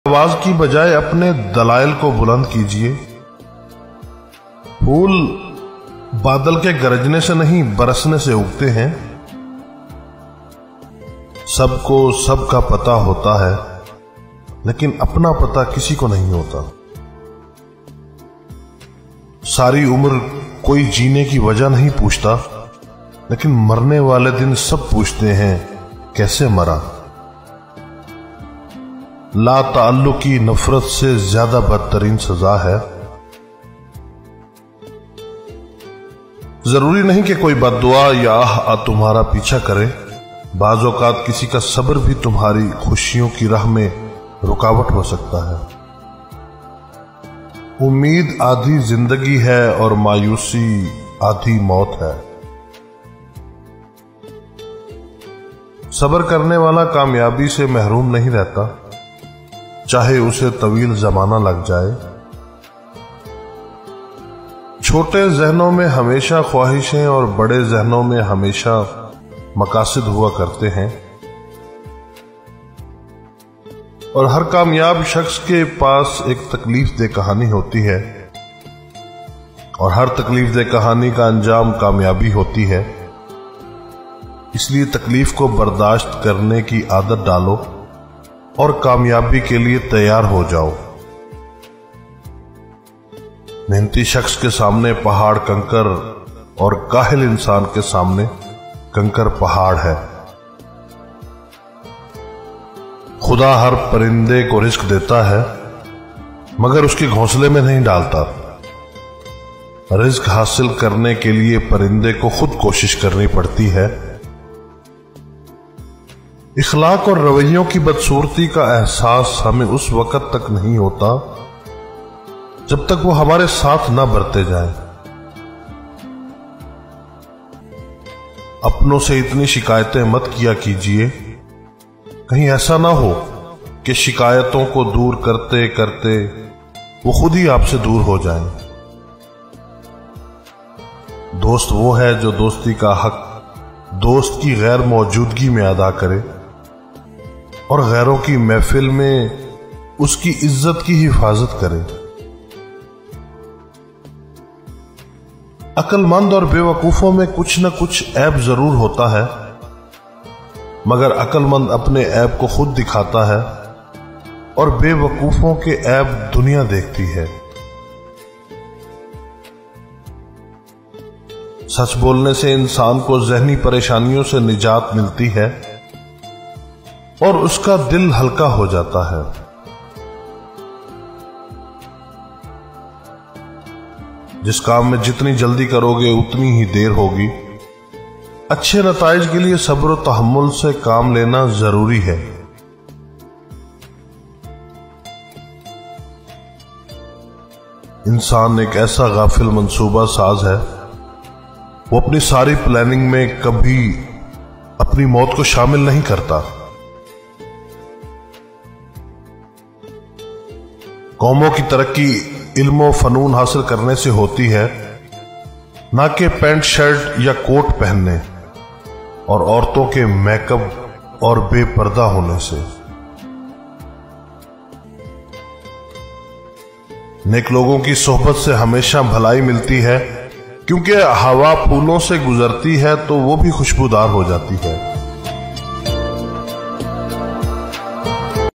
आवाज की बजाय अपने दलाइल को बुलंद कीजिए। फूल बादल के गरजने से नहीं बरसने से उगते हैं। सबको सबका पता होता है, लेकिन अपना पता किसी को नहीं होता। सारी उम्र कोई जीने की वजह नहीं पूछता, लेकिन मरने वाले दिन सब पूछते हैं कैसे मरा। ला ताल्लुकी नफरत से ज्यादा बदतरीन सजा है। जरूरी नहीं कि कोई बद्दुआ या आह तुम्हारा पीछा करे। बाज़ औक़ात किसी का सब्र भी तुम्हारी खुशियों की राह में रुकावट हो सकता है। उम्मीद आधी जिंदगी है और मायूसी आधी मौत है। सब्र करने वाला कामयाबी से महरूम नहीं रहता, चाहे उसे तवील जमाना लग जाए। छोटे जहनों में हमेशा ख्वाहिशें और बड़े जहनों में हमेशा मकासद हुआ करते हैं। और हर कामयाब शख्स के पास एक तकलीफ दे कहानी होती है, और हर तकलीफ दे कहानी का अंजाम कामयाबी होती है। इसलिए तकलीफ को बर्दाश्त करने की आदत डालो और कामयाबी के लिए तैयार हो जाओ। मेहनती शख्स के सामने पहाड़ कंकर और काहिल इंसान के सामने कंकर पहाड़ है। खुदा हर परिंदे को रिस्क देता है, मगर उसके घोंसले में नहीं डालता। रिस्क हासिल करने के लिए परिंदे को खुद कोशिश करनी पड़ती है। इखलाक और रवैयों की बदसूरती का एहसास हमें उस वक्त तक नहीं होता जब तक वो हमारे साथ ना बरते जाएं। अपनों से इतनी शिकायतें मत किया कीजिए, कहीं ऐसा ना हो कि शिकायतों को दूर करते करते वो खुद ही आपसे दूर हो जाएं। दोस्त वो है जो दोस्ती का हक दोस्त की गैर मौजूदगी में अदा करे और गैरों की महफिल में उसकी इज्जत की हिफाजत करे। अक्लमंद और बेवकूफों में कुछ न कुछ ऐब जरूर होता है, मगर अक्लमंद अपने ऐब को खुद दिखाता है और बेवकूफों के ऐब दुनिया देखती है। सच बोलने से इंसान को ज़हनी परेशानियों से निजात मिलती है और उसका दिल हल्का हो जाता है। जिस काम में जितनी जल्दी करोगे उतनी ही देर होगी। अच्छे नताइज के लिए सब्र और तहम्मुल से काम लेना जरूरी है। इंसान एक ऐसा गाफिल मंसूबा साज है, वो अपनी सारी प्लानिंग में कभी अपनी मौत को शामिल नहीं करता। कौमों की तरक्की इल्म फनून हासिल करने से होती है, ना कि पैंट शर्ट या कोट पहनने और औरतों के मेकअप और बेपर्दा होने से। नेक लोगों की सोहबत से हमेशा भलाई मिलती है, क्योंकि हवा फूलों से गुजरती है तो वो भी खुशबूदार हो जाती है।